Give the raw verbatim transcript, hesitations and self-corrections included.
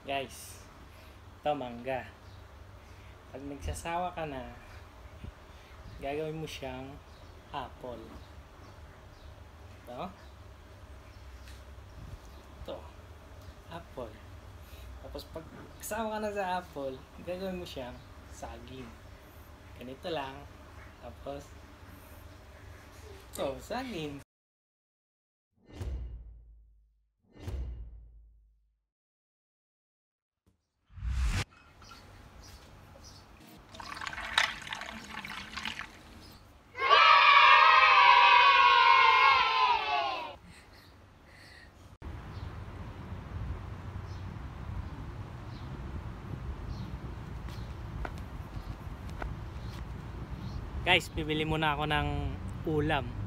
Guys, ito mangga. Pag nagsasawa ka na, gagawin mo siyang apple. Ito. Ito. Apple. Tapos pag kasawa ka na sa apple, gagawin mo siyang saging. Ganito lang. Tapos, ito, saging. Guys, bibili muna ako ng ulam.